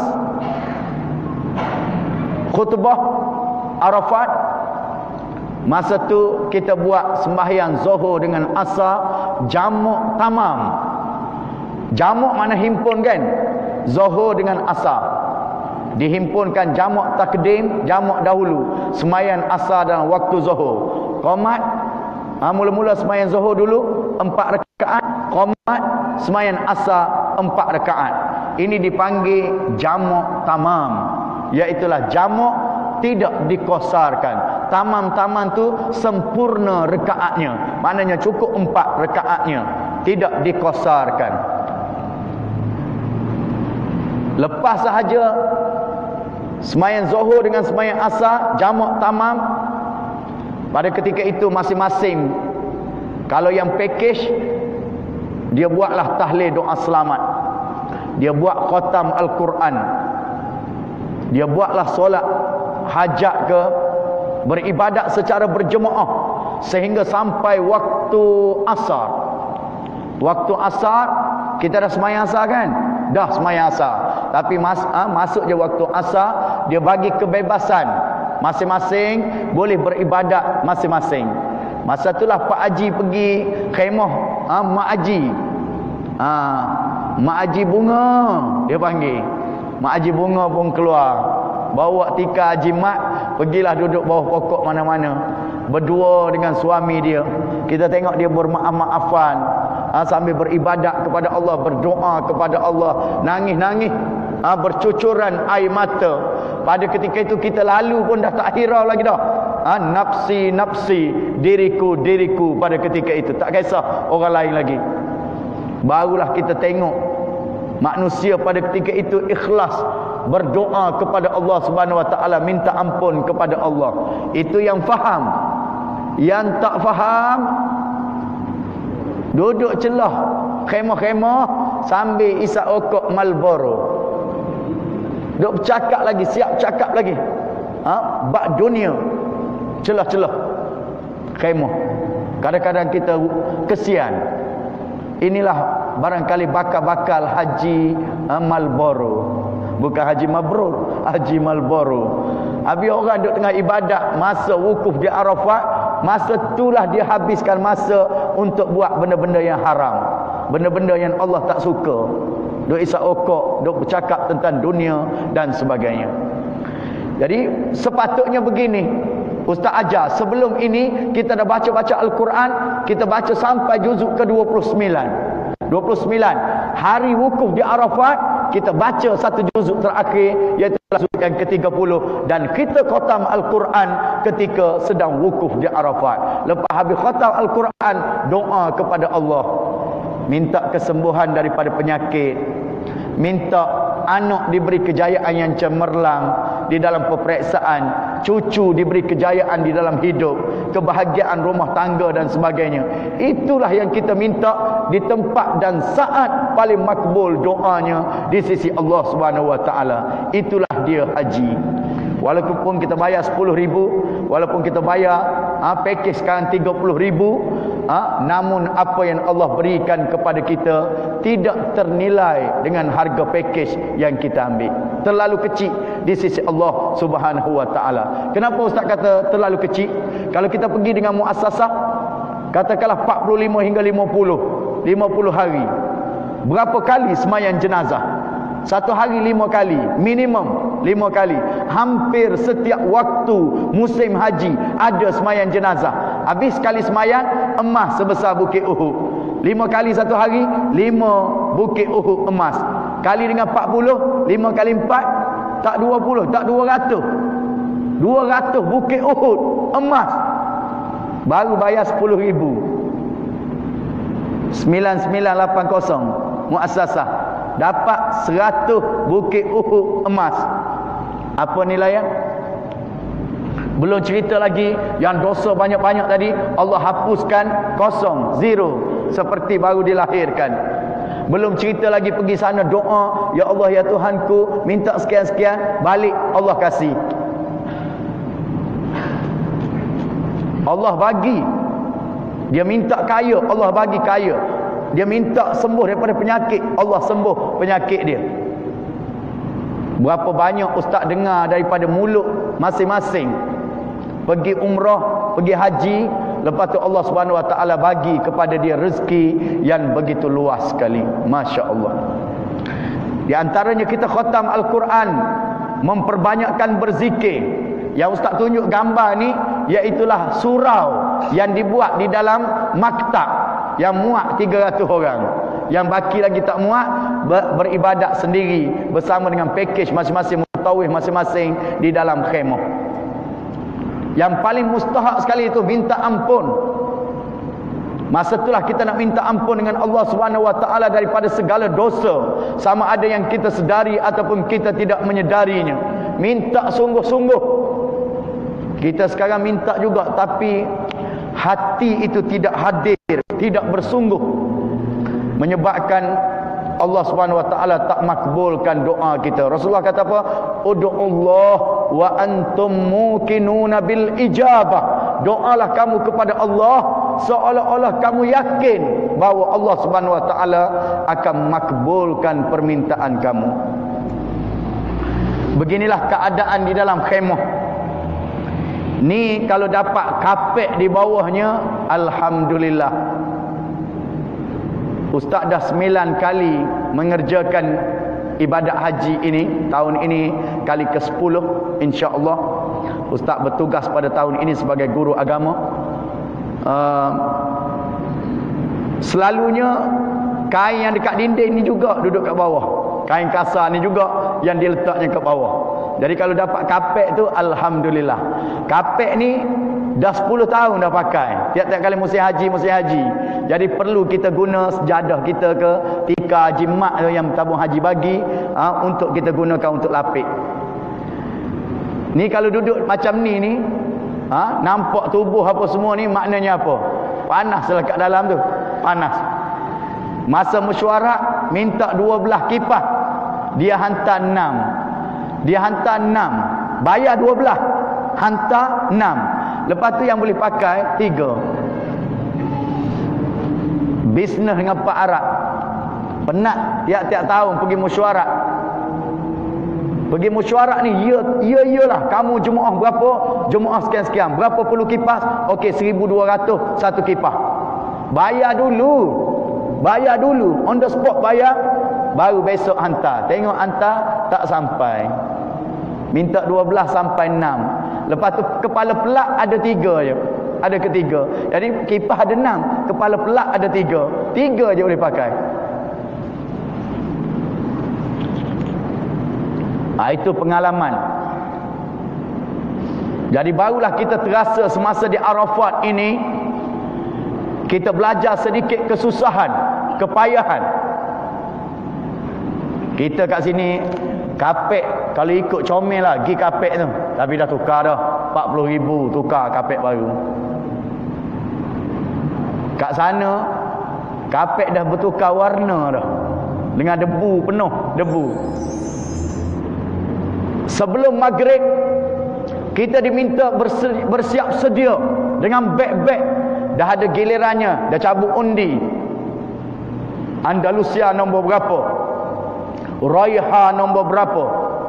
khutbah Arafat, masa tu kita buat sembahyang zuhur dengan asar jamak tamam. Jamak mana himpun kan? Zuhur dengan asar dihimpunkan, jamak takdim, jamak dahulu. Sembahyang asar dalam waktu zuhur. Qomat Mula-mula sembahyang zuhur dulu 4 rakaat, qomat sembahyang asar 4 rakaat. Ini dipanggil jamak tamam, iaitulah jamak tidak dikosarkan. Tamam-tamam tu sempurna rakaatnya, maknanya cukup 4 rakaatnya, tidak dikosarkan. Lepas sahaja sembahyang zuhur dengan sembahyang asar jamak tamam, pada ketika itu masing-masing, kalau yang package, dia buatlah tahlil doa selamat, dia buat khatam Al-Quran, dia buatlah solat hajat ke, beribadat secara berjemaah sehingga sampai waktu asar. Waktu asar, kita dah sembahyang asar kan? Dah sembahyang asar. Tapi masuk je waktu asar, dia bagi kebebasan, masing-masing boleh beribadat masing-masing. Masa itulah Pak Haji pergi khemah Mak Haji. Mak Haji Bunga dia panggil. Mak Haji Bunga pun keluar, bawa tika Haji Mat, pergilah duduk bawah pokok mana-mana, berdua dengan suami dia. Kita tengok dia bermaaf-maafan, sambil beribadat kepada Allah, berdoa kepada Allah, nangis-nangis, bercucuran air mata. Pada ketika itu kita lalu pun dah tak hirau lagi dah. Nafsi, nafsi, diriku, diriku. Pada ketika itu tak kisah orang lain lagi. Barulah kita tengok manusia pada ketika itu ikhlas berdoa kepada Allah Subhanahu Wa Taala, minta ampun kepada Allah. Itu yang faham. Yang tak faham, duduk celah khemah-khemah sambil isap okok Marlboro, duk bercakap lagi, siap cakap lagi bab dunia, celah-celah khemah. Kadang-kadang kita kesian. Inilah barangkali bakal-bakal haji Marlboro, bukan haji mabrur, haji Marlboro. Habis orang duduk tengah ibadat, masa wukuf di Arafat, masa itulah dia habiskan masa untuk buat benda-benda yang haram, benda-benda yang Allah tak suka. Duk isap okok, duk bercakap tentang dunia dan sebagainya. Jadi sepatutnya begini, Ustaz ajar, sebelum ini kita dah baca-baca Al-Quran, kita baca sampai juzuk ke-29. 29 hari wukuf di Arafat, kita baca satu juzuk terakhir, iaitu juzuk yang ke-30, dan kita khatam Al-Quran ketika sedang wukuf di Arafat. Lepas habis khatam Al-Quran, doa kepada Allah, minta kesembuhan daripada penyakit, minta anak diberi kejayaan yang cemerlang di dalam peperiksaan, cucu diberi kejayaan di dalam hidup, kebahagiaan rumah tangga dan sebagainya. Itulah yang kita minta di tempat dan saat paling makbul doanya di sisi Allah Subhanahu Wa Taala. Itulah dia haji. Walaupun kita bayar 10,000, walaupun kita bayar package sekarang 30,000, namun apa yang Allah berikan kepada kita tidak ternilai dengan harga package yang kita ambil. Terlalu kecil di sisi Allah Subhanahu Wa Taala. Kenapa Ustaz kata terlalu kecil? Kalau kita pergi dengan muassasah, katakanlah 45 hingga 50 hari, berapa kali sembahyang jenazah? Satu hari 5 kali, minimum 5 kali. Hampir setiap waktu musim haji ada sembahyang jenazah. Habis sekali sembahyang, emas sebesar bukit Uhud. 5 kali satu hari, 5 bukit Uhud emas. Kali dengan 40, 5 kali 4, tak 20, tak 200. 200 bukit Uhud emas. Baru bayar 10,000. 9980 muassasah dapat 100 bukit Uhud emas. Apa nilainya? Belum cerita lagi yang dosa banyak-banyak tadi, Allah hapuskan, kosong, zero, seperti baru dilahirkan. Belum cerita lagi pergi sana doa, ya Allah ya Tuhanku, minta sekian-sekian, balik Allah kasih. Allah bagi. Dia minta kaya, Allah bagi kaya. Dia minta sembuh daripada penyakit, Allah sembuh penyakit dia. Berapa banyak ustaz dengar daripada mulut masing-masing, pergi umrah, pergi haji, lepas tu Allah Subhanahu Wa Taala bagi kepada dia rezeki yang begitu luas sekali. Masya-Allah. Di antaranya kita khatam Al-Quran, memperbanyakkan berzikir. Yang ustaz tunjuk gambar ni, iaitulah surau yang dibuat di dalam maktab yang muat 300 orang. Yang baki lagi tak muat beribadat sendiri bersama dengan package masing-masing, mutawif masing-masing di dalam khemah. Yang paling mustahak sekali itu minta ampun. Masa itulah kita nak minta ampun dengan Allah Subhanahu Wa Taala daripada segala dosa, sama ada yang kita sedari ataupun kita tidak menyedarinya. Minta sungguh-sungguh. Kita sekarang minta juga tapi hati itu tidak hadir, tidak bersungguh, menyebabkan Allah Subhanahu Wa Taala tak makbulkan doa kita. Rasulullah kata apa? Ud'ullah wa antum muqinuna bil ijabah. Doalah kamu kepada Allah seolah-olah kamu yakin bahawa Allah Subhanahu Wa Taala akan makbulkan permintaan kamu. Beginilah keadaan di dalam khemah. Ni kalau dapat kapek di bawahnya, alhamdulillah. Ustaz dah 9 kali mengerjakan ibadat haji ini. Tahun ini kali ke-10 insya-Allah. Ustaz bertugas pada tahun ini sebagai guru agama. Selalunya kain yang dekat dinding ni juga duduk kat bawah. Kain kasar ni juga yang diletaknya kat bawah. Jadi kalau dapat kapek tu alhamdulillah. Kapek ni dah 10 tahun dah pakai. Tiap-tiap kali musim haji. Jadi perlu kita guna sejadah kita ke tikar jimat yang tabung haji bagi untuk kita gunakan untuk lapik. Ni kalau duduk macam ni nampak tubuh apa semua ni, maknanya apa? Panas lah kat dalam tu. Panas. Masa mesyuarat minta 12 kipas. Dia hantar 6. Bayar 12, hantar 6. Lepas tu yang boleh pakai 3. Bisnes dengan Pak Arab. Penat tiap-tiap tahun pergi mesyuarat. Pergi mesyuarat ni iyalah kamu jemaah berapa? Jemaah sekian-sekian. Berapa puluh kipas? Okey 1200 satu kipas. Bayar dulu. On the spot bayar, baru besok hantar. Tengok hantar tak sampai. Minta 12 sampai 6. Lepas tu kepala pelak ada 3 je. Ada ketiga. Jadi kipas ada 6, kepala pelak ada 3. 3 je boleh pakai. Itu pengalaman. Jadi barulah kita terasa semasa di Arafat ini, kita belajar sedikit kesusahan, kepayahan. Kita kat sini kapek kalau ikut comel lah pergi kapek tu, tapi dah tukar dah 40,000 tukar kapek baru. Kat sana kapek dah bertukar warna dah, dengan debu, penuh debu. Sebelum maghrib kita diminta bersiap sedia dengan beg-beg. Dah ada gilirannya, dah cabut undi. Andalusia nombor berapa, Raiha nombor berapa,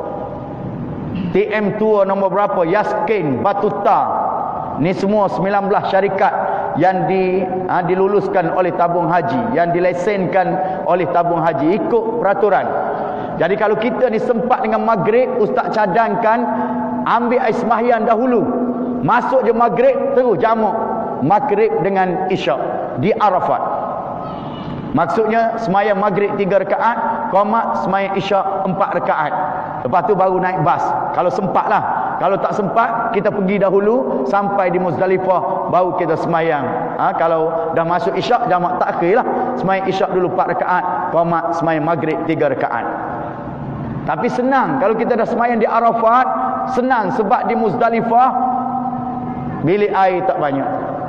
TM Tour nombor berapa, Yaskin, Batuta. Ni semua 19 syarikat yang diluluskan oleh tabung haji, yang dilesenkan oleh tabung haji ikut peraturan. Jadi kalau kita ni sempat dengan maghrib, ustaz cadangkan ambil air sembahyang dahulu. Masuk je maghrib terus jamak maghrib dengan isyak di Arafat. Maksudnya semayang maghrib 3 rakaat, qomat semayang isyak 4 rakaat. Lepas tu baru naik bas. Kalau sempat lah. Kalau tak sempat, kita pergi dahulu sampai di Muzdalifah, baru kita semayang. Kalau dah masuk isyak, jamak takhir lah. Semayang isyak dulu 4 rakaat, qomat semayang maghrib 3 rakaat. Tapi senang kalau kita dah semayang di Arafat, senang sebab di Muzdalifah bilik air tak banyak.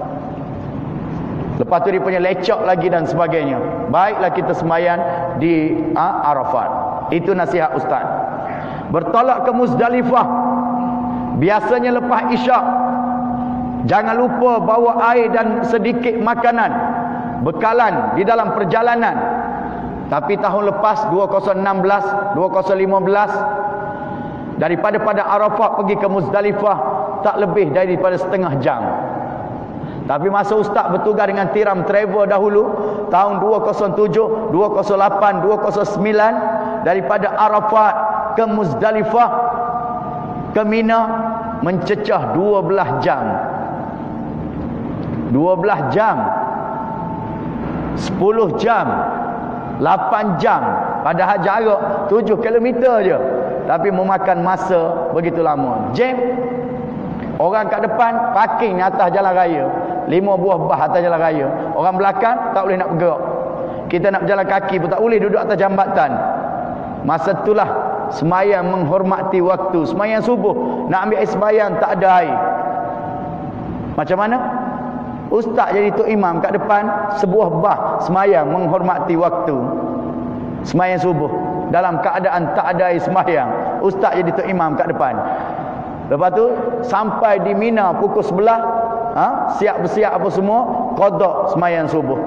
Lepas tu dia punya lecak lagi dan sebagainya. Baiklah kita semayang di Arafat. Itu nasihat ustaz. Bertolak ke Muzdalifah, biasanya lepas isyak, jangan lupa bawa air dan sedikit makanan, bekalan di dalam perjalanan. Tapi tahun lepas 2016, 2015, daripada Arafat pergi ke Muzdalifah tak lebih daripada setengah jam. Tapi masa ustaz bertugas dengan Tiram Travel dahulu, tahun 2007, 2008, 2009, daripada Arafat ke Muzdalifah ke Mina mencecah 12 jam. 12 jam, 10 jam, 8 jam, padahal jarak 7 kilometer je, tapi memakan masa begitu lama. Jam, orang kat depan parking atas jalan raya, 5 buah bas atas jalan raya, orang belakang tak boleh nak bergerak. Kita nak berjalan kaki pun tak boleh, duduk atas jambatan. Masa itulah semayang menghormati waktu. Semayang subuh nak ambil air sembayang tak ada air. Macam mana? Ustaz jadi tok imam kat depan sebuah bah semayang menghormati waktu. Semayang subuh dalam keadaan tak ada air semayang, ustaz jadi tok imam kat depan. Lepas tu sampai di Mina pukul 11, siap bersiap apa semua, qada semayang subuh.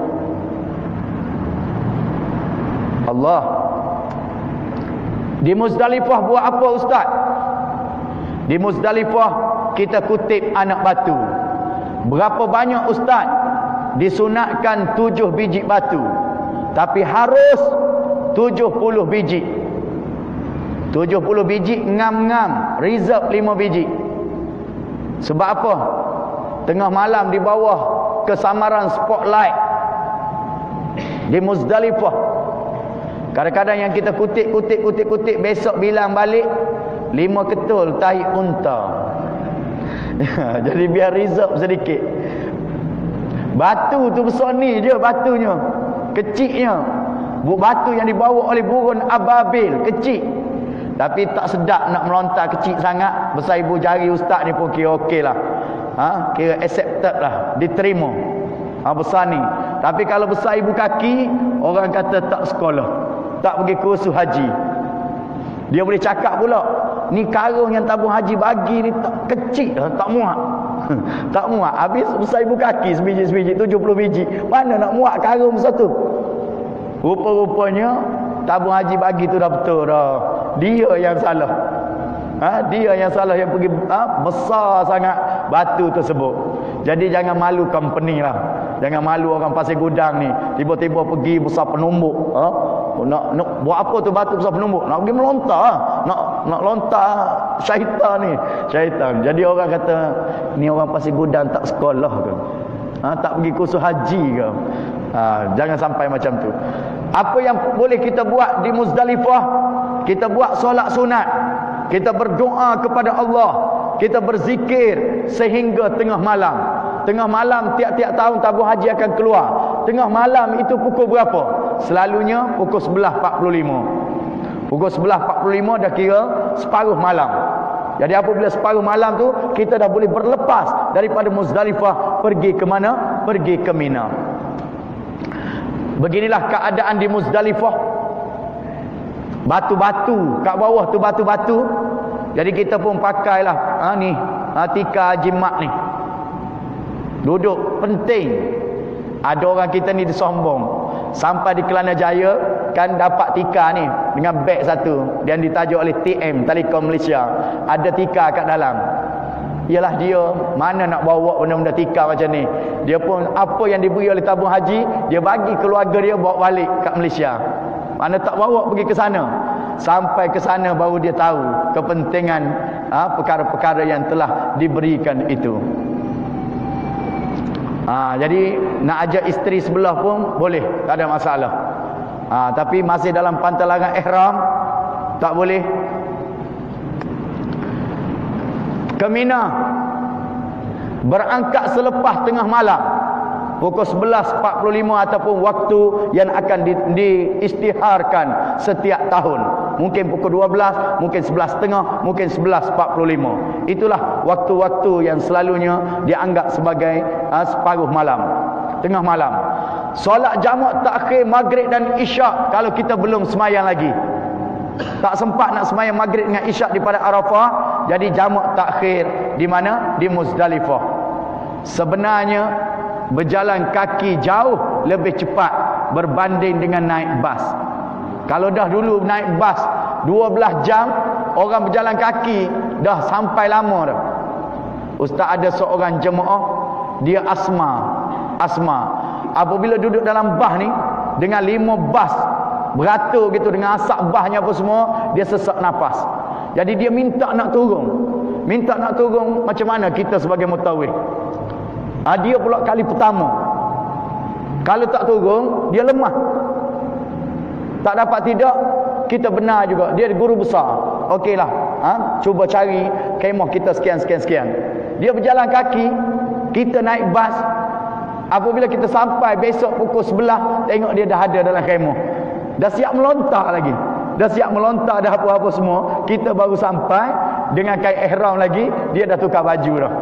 Allah. Di Muzdalifah buat apa ustaz? Di Muzdalifah kita kutip anak batu. Berapa banyak ustaz? Disunatkan 7 biji batu, tapi harus 70 biji. 70 biji ngam-ngam, reserve 5 biji. Sebab apa? Tengah malam di bawah kesamaran spotlight di Muzdalifah, kadang-kadang yang kita kutip, besok bilang balik 5 ketul tahi unta. Jadi biar reserve sedikit. Batu tu besar ni je batunya, kecilnya. Batu yang dibawa oleh burung ababil, kecil. Tapi tak sedap nak melontar kecil sangat. Besar ibu jari ustaz ni pun kira okey lah. Kira accepted lah, diterima. Besar ni. Tapi kalau besar ibu kaki, orang kata tak sekolah, tak pergi kursus haji. Dia boleh cakap pula, ni karung yang tabung haji bagi ni tak kecil, tak muat. Tak muat. Habis besar ibu kaki sebiji-sebiji 70 biji. Mana nak muat karung satu? Rupa-rupanya tabung haji bagi tu dah betul dah. Dia yang salah. Dia yang salah yang pergi besar sangat batu tersebut. Jadi jangan malu company lah. Jangan malu orang Pasir Gudang ni. Tiba-tiba pergi besar penumbuk. Nak buat apa tu batu besar penumbuk? Nak pergi melontar. Nak lontar syaitan ni. Syaitan. Jadi orang kata, ni orang Pasir Gudang tak sekolah ke? Tak pergi kursus haji ke? Jangan sampai macam tu. Apa yang boleh kita buat di Muzdalifah? Kita buat solat sunat. Kita berdoa kepada Allah. Kita berzikir sehingga tengah malam. Tengah malam tiap-tiap tahun tabung haji akan keluar. Tengah malam itu pukul berapa? Selalunya pukul 11.45. Pukul 11.45 dah kira separuh malam. Jadi apabila separuh malam tu, kita dah boleh berlepas daripada Muzdalifah pergi ke mana? Pergi ke Mina. Beginilah keadaan di Muzdalifah. Batu-batu kat bawah tu, batu-batu. Jadi kita pun pakailah tikar jimat ni. Duduk penting. Ada orang kita ni disombong. Sampai di Kelana Jaya kan dapat tikar ni dengan beg satu yang ditajuk oleh TM, Telekom Malaysia. Ada tikar kat dalam. Ialah dia mana nak bawa benda-benda tikar macam ni. Dia pun apa yang diberi oleh tabung haji, dia bagi keluarga dia bawa balik kat Malaysia. Mana tak bawa pergi ke sana. Sampai ke sana baru dia tahu kepentingan perkara-perkara yang telah diberikan itu. Jadi nak ajak isteri sebelah pun boleh, tak ada masalah. Tapi masih dalam pantalangan ihram tak boleh. Ke Mina berangkat selepas tengah malam pukul 11.45 ataupun waktu yang akan diisytiharkan setiap tahun. Mungkin pukul 12, mungkin 11.30, mungkin 11.45. Itulah waktu-waktu yang selalunya dianggap sebagai separuh malam, tengah malam. Solat jamak takhir maghrib dan isyak kalau kita belum semayang lagi. Tak sempat nak semayang maghrib dengan isyak di pada Arafah, jadi jamak takhir di mana? Di Muzdalifah. Sebenarnya berjalan kaki jauh lebih cepat berbanding dengan naik bas. Kalau dah dulu naik bas 12 jam, orang berjalan kaki dah sampai lama dah. Ustaz ada seorang jemaah, dia asma. Apabila duduk dalam bas ni dengan 5 bas beratur gitu dengan asap basnya apa semua, dia sesak nafas. Jadi dia minta nak turun. Macam mana kita sebagai mutawif? Dia pula kali pertama. Kalau tak turun, dia lemah. Tak dapat tidak, kita benar juga. Dia guru besar. Okeylah. Cuba cari kemah kita sekian. Dia berjalan kaki, kita naik bas. Apabila kita sampai besok pukul 11, tengok dia dah ada dalam kemah. Dah siap melontar lagi. Dah siap melontar, dah apa-apa semua. Kita baru sampai dengan kain ihram lagi, dia dah tukar baju dah.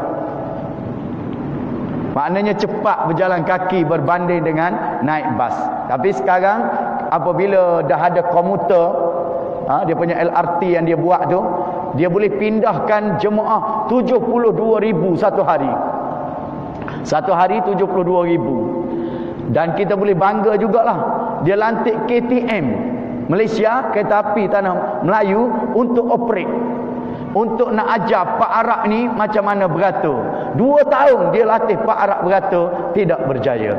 Maknanya cepat berjalan kaki berbanding dengan naik bas. Tapi sekarang apabila dah ada komuter, dia punya LRT yang dia buat tu, dia boleh pindahkan jemaah 72,000 satu hari. Satu hari 72,000. Dan kita boleh bangga jugalah, dia lantik KTM Malaysia, kereta api tanah Melayu, untuk operate, untuk nak ajar Pak Arab ni macam mana beratur. 2 tahun dia latih Pak Arab beratur, tidak berjaya.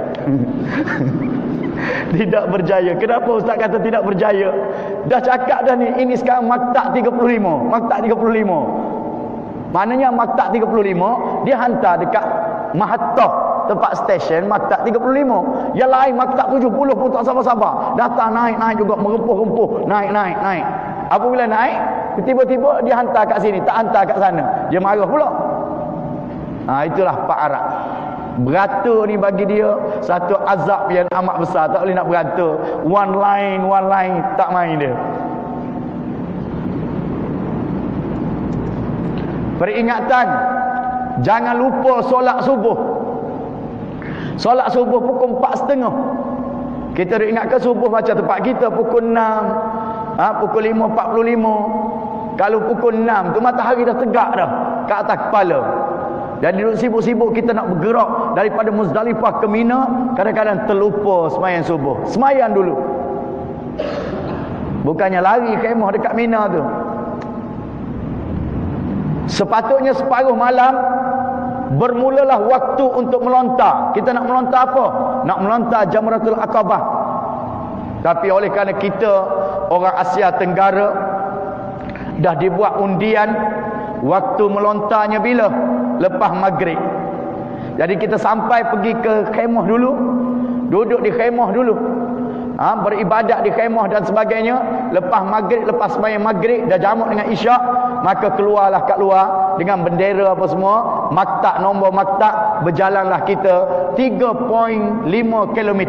Tidak berjaya. Kenapa ustaz kata tidak berjaya? Dah cakap dah ni, ini sekarang maktab 35. Maktab 35. Maknanya maktab 35 dia hantar dekat Mahathir, tempat stesen maktab 35. Yang lain maktab 70 pun tak sabar-sabar. Datang naik juga, merempuh-rempuh, naik. Apabila naik, tiba-tiba dia hantar kat sini, tak hantar kat sana. Dia marah pula. Itulah Pak Arab. Beratur ni bagi dia satu azab yang amat besar. Tak boleh nak beratur. One line, tak main dia. Peringatan, jangan lupa solat subuh. Solat subuh pukul 4.30. Kita dah ingatkan subuh macam tempat kita pukul 6, pukul 5.45. Kalau pukul 6 tu matahari dah tegak dah ke atas kepala. Dan duduk sibuk-sibuk kita nak bergerak daripada Muzdalifah ke Mina, kadang-kadang terlupa sembahyang subuh. Sembahyang dulu. Bukannya lari khemah dekat Mina tu. Sepatutnya separuh malam bermulalah waktu untuk melontar. Kita nak melontar apa? Nak melontar Jamratul Aqabah. Tapi oleh kerana kita orang Asia Tenggara, dah dibuat undian waktu melontarnya bila? Lepas maghrib. Jadi kita sampai pergi ke khemah dulu, duduk di khemah dulu, beribadat di khemah dan sebagainya. Lepas maghrib, lepas sembahyang maghrib dah jamak dengan isyak, maka keluarlah kat luar dengan bendera apa semua, maktab, nombor maktab, berjalanlah kita 3.5 km.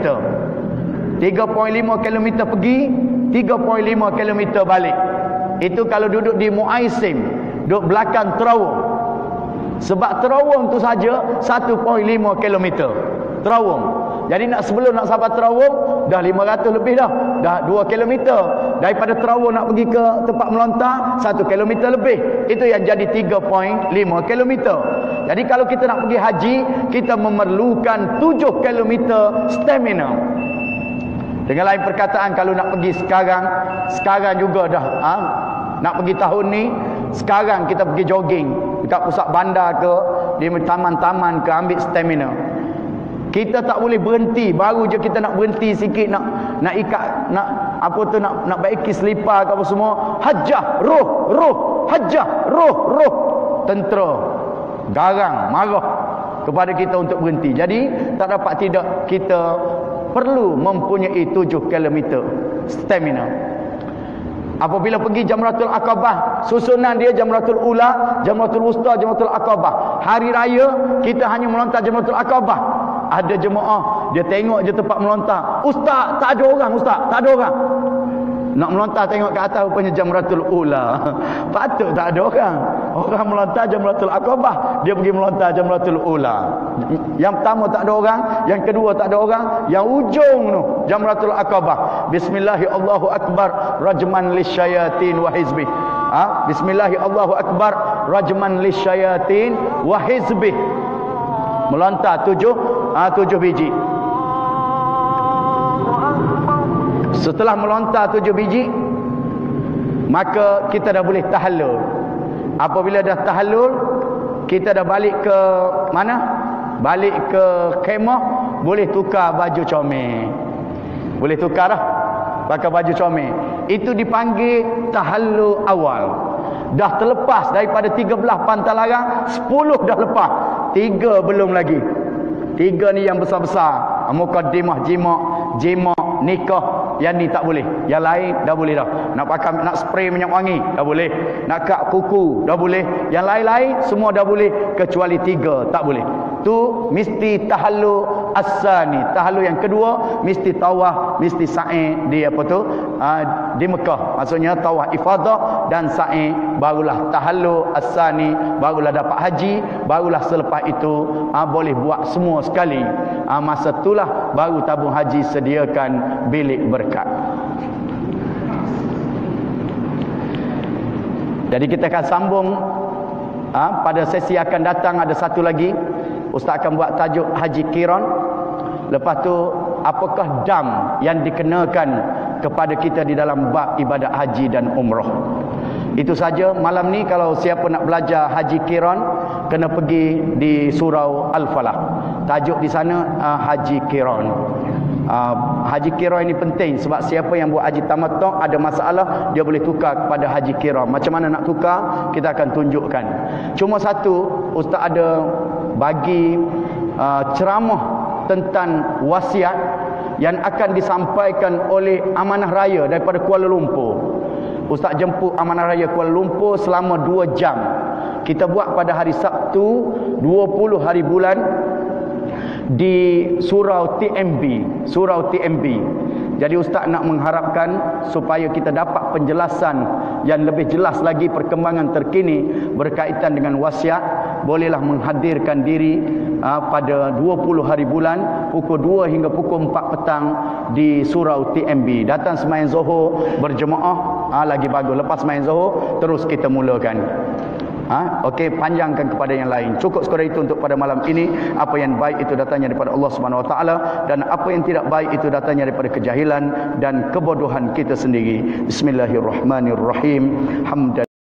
3.5 km pergi, 3.5 km balik. Itu kalau duduk di Muaisim, duduk belakang Terawung. Sebab Terawung tu saja 1.5 km. Terawung. Jadi sebelum nak sampai Terawung dah 500 lebih dah 2 km. Daripada Terawung nak pergi ke tempat melontar 1 km lebih. Itu yang jadi 3.5 km. Jadi kalau kita nak pergi haji, kita memerlukan 7 km stamina. Dengan lain perkataan, kalau nak pergi sekarang juga dah nak pergi tahun ni, sekarang kita pergi jogging dekat pusat bandar ke, di taman-taman ke, ambil stamina. Kita tak boleh berhenti. Baru je kita nak berhenti sikit, nak ikat, nak baiki selipar ke apa semua, hajjah roh, hajjah roh. Tentera garang, marah kepada kita untuk berhenti. Jadi tak dapat tidak, kita perlu mempunyai 7 km stamina. Apabila pergi Jamratul Aqabah, susunan dia Jamratul Ula, Jamratul Wusta, Jamratul Aqabah. Hari raya kita hanya melontar Jamratul Aqabah. Ada jemaah dia tengok je tempat melontar. Ustaz, tak ada orang ustaz, tak ada orang. Nak melontar tengok ke atas, rupanya Jamratul Ula. Patut tak ada orang. Orang melontar Jamratul Aqabah, dia pergi melontar Jamratul Ula. Yang pertama tak ada orang, yang kedua tak ada orang, yang ujung tu Jamratul Aqabah. Bismillahirrahmanirrahim, Allahu akbar, rajman lisyayatin wa hizbih. Bismillahirrahmanirrahim, Allahu akbar, rajman lisyayatin wa hizbih. Melontar 7 biji. Setelah melontar 7 biji, maka kita dah boleh tahallul. Apabila dah tahallul, kita dah balik ke mana? Balik ke khemah, boleh tukar baju comel. Boleh tukar dah, pakai baju comel. Itu dipanggil tahallul awal. Dah terlepas daripada 13 pantai larang, 10 dah lepas. 3 belum lagi. Tiga ni yang besar-besar. Muqaddimah, jima', nikah. Yang ni tak boleh. Yang lain dah boleh dah. Nak spray minyak wangi dah boleh. Nak kat kuku dah boleh. Yang lain-lain semua dah boleh kecuali tiga tak boleh. Tu mesti tahallul as-sani. Tahallul yang kedua mesti tawaf, mesti sa'i di apa tu? Di Mekah. Maksudnya tawaf ifadah dan sa'i, barulah tahallul as-sani, barulah dapat haji, barulah selepas itu boleh buat semua sekali. Masa itulah baru tabung haji sediakan bilik berkat. Jadi kita akan sambung pada sesi akan datang. Ada satu lagi Ustaz akan buat tajuk Haji Qiran. Lepas tu apakah dam yang dikenakan kepada kita di dalam bab ibadat haji dan umrah. Itu saja malam ni. Kalau siapa nak belajar Haji Qiran, kena pergi di surau Al-Falah. Tajuk di sana Haji Qiran. Haji Qiran ini penting sebab siapa yang buat haji tamattu' ada masalah, dia boleh tukar kepada Haji Qiran. Macam mana nak tukar, kita akan tunjukkan. Cuma satu, Ustaz ada bagi ceramah tentang wasiat yang akan disampaikan oleh Amanah Raya daripada Kuala Lumpur. Ustaz jemput Amanah Raya Kuala Lumpur selama 2 jam. Kita buat pada hari Sabtu 20 hari bulan di surau TMB. Jadi Ustaz nak mengharapkan supaya kita dapat penjelasan yang lebih jelas lagi perkembangan terkini berkaitan dengan wasiat. Bolehlah menghadirkan diri pada 20 hari bulan pukul 2 hingga pukul 4 petang di surau TMB. Datang sembahyang Zuhur berjemaah, lagi bagus. Lepas sembahyang Zuhur terus kita mulakan. Okey, panjangkan kepada yang lain. Cukup sekadar itu untuk pada malam ini. Apa yang baik itu datangnya daripada Allah Subhanahu Wa Taala, dan apa yang tidak baik itu datangnya daripada kejahilan dan kebodohan kita sendiri. Bismillahirrahmanirrahim. Hamdan